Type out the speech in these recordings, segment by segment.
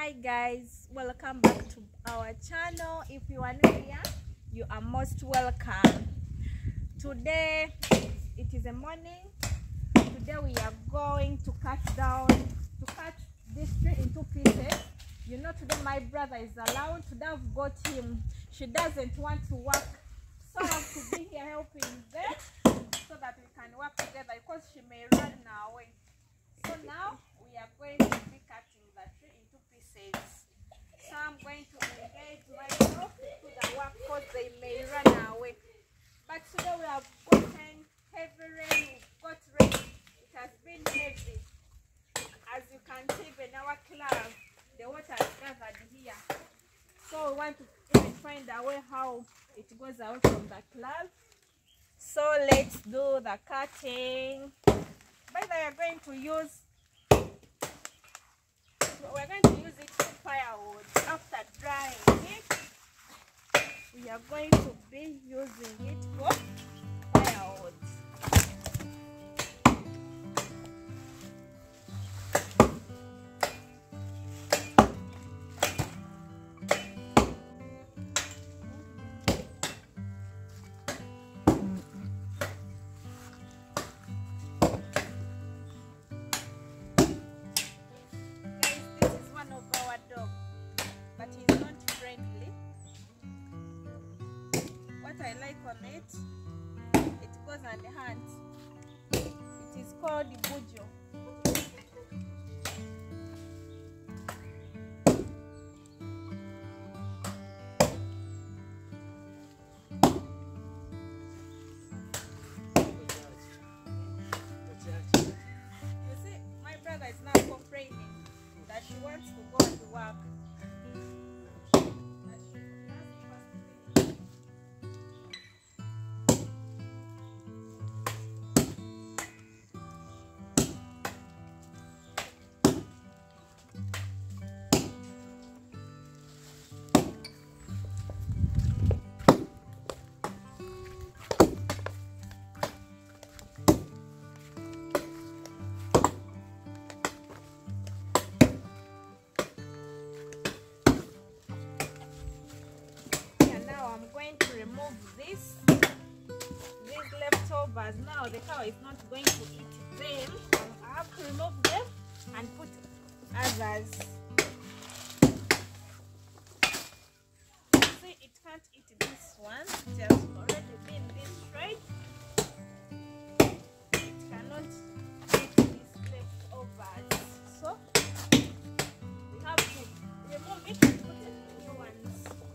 Hi guys, welcome back to our channel. If you are new here, you are most welcome. Today it is a morning. Today we are going to cut this tree into pieces. You know, today my brother is around. Today I've got him. She doesn't want to work, so I have to be here helping them so that we can work together because she may run away. So now we are going to be cutting the tree into pieces. So I'm going to engage myself to the work because they may run away. But today we have gotten heavy rain, we've got rain. It has been heavy. As you can see in our class, the water is gathered here. So we want to even find a way how it goes out from the class. So let's do the cutting. By the way, we're going to use it for firewood. After drying it, we are going to be using it for firewood. But he's not friendly. What I like on it goes on the hands. It is called bujo. You see, my brother is now complaining that she wants to go to work. To remove these leftovers. Now the cow is not going to eat them. I have to remove them and put others. See, it can't eat this one. It has already been destroyed. It cannot eat these leftovers. So we have to remove it and put new ones.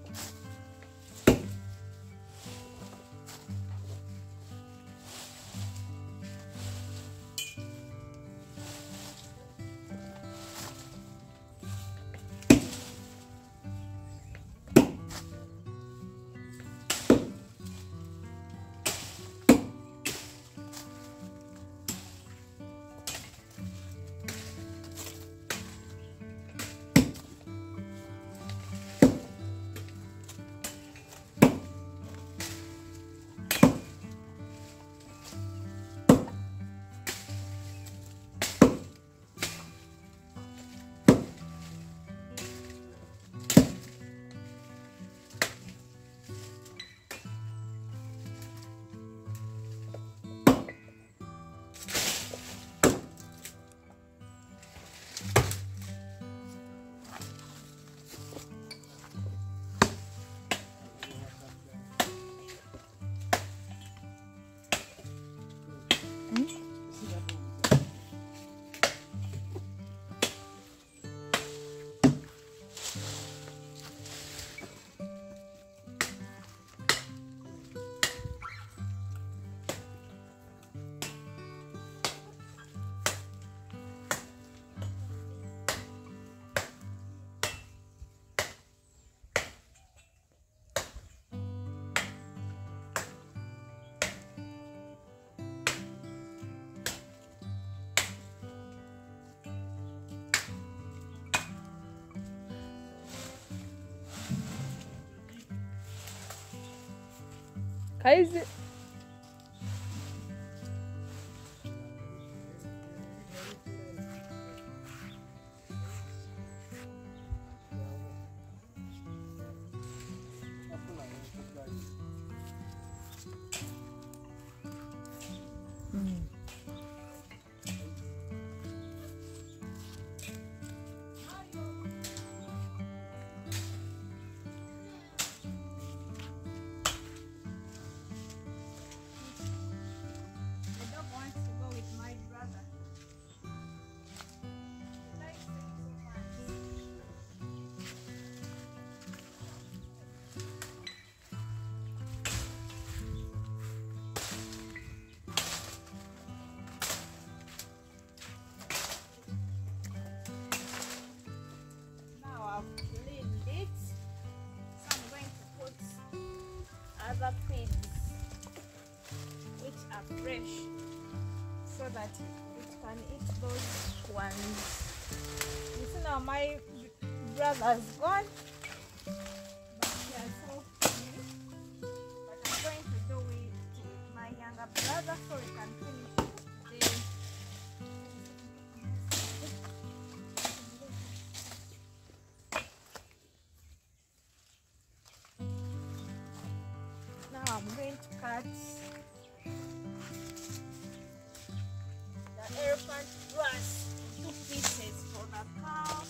Crazy. have cleaned it. So I'm going to put other pigs which are fresh so that it can eat those ones. You see now my brother's gone, but they are so funny. But I'm going to do with my younger brother so we can finish today. Now I'm going to cut the elephant grass into pieces for the cow.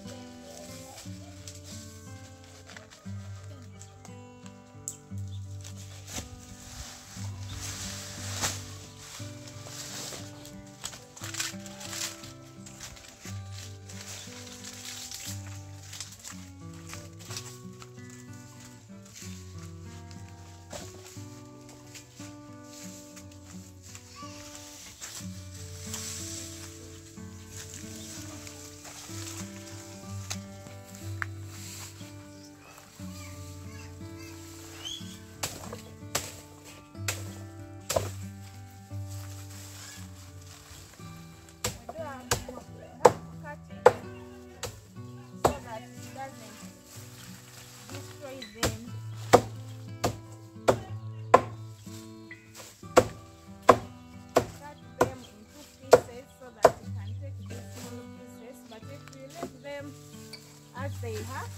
As they have,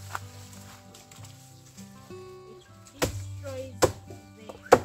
it destroys them.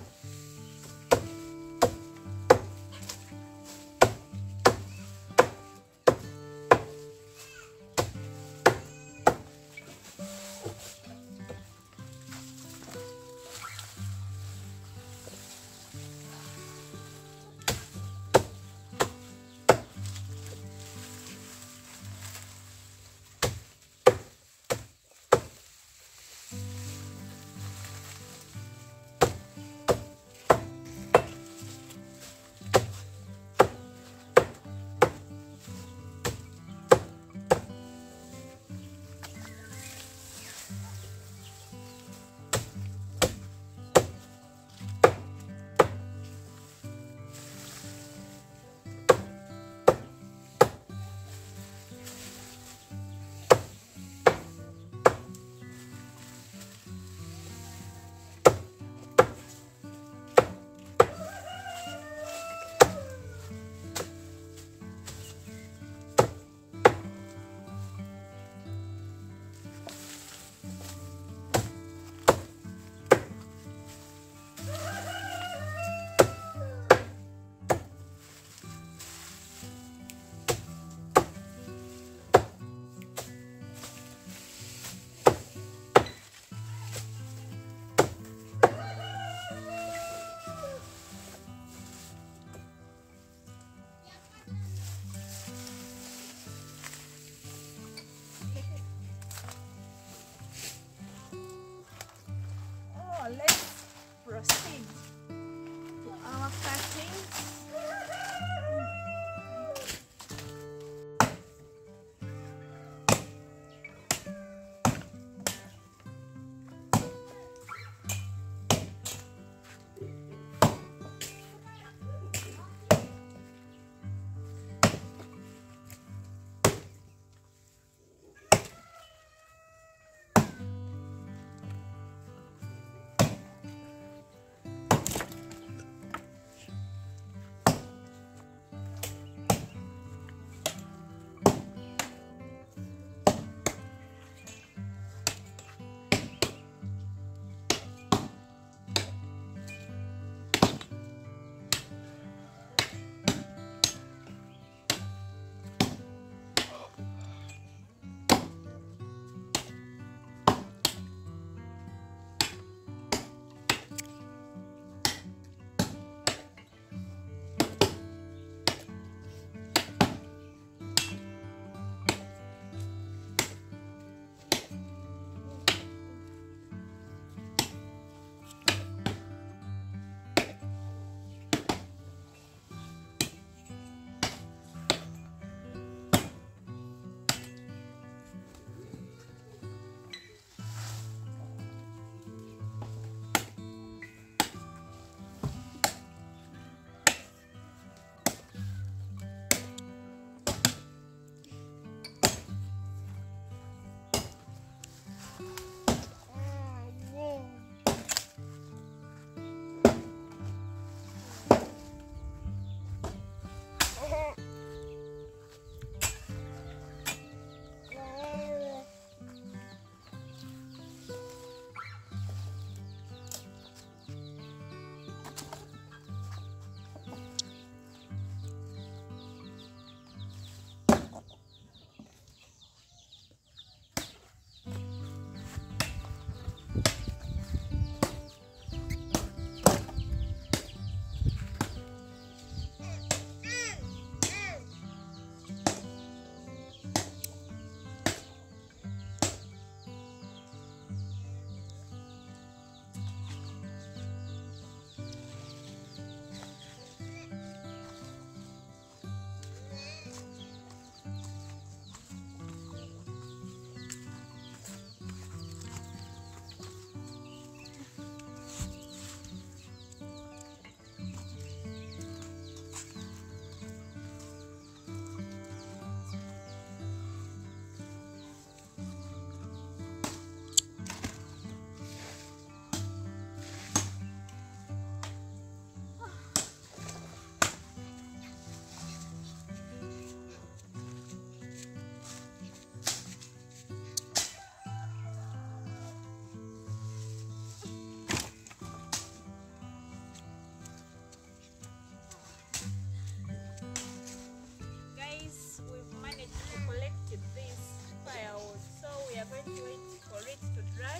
for it to dry.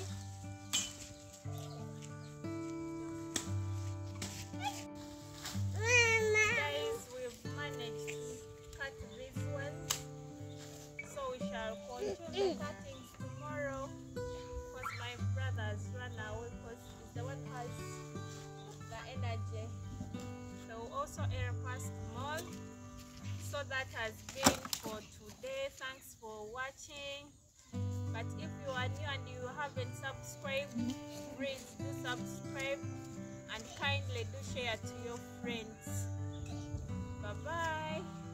Guys, we've managed to cut this one, so we shall continue the cuttings tomorrow, because my brother has run away because he's the one who has the energy. So also help us more. So that has been for today. Thanks for watching. But if you are new and you haven't subscribed, please do subscribe and kindly do share to your friends. Bye bye.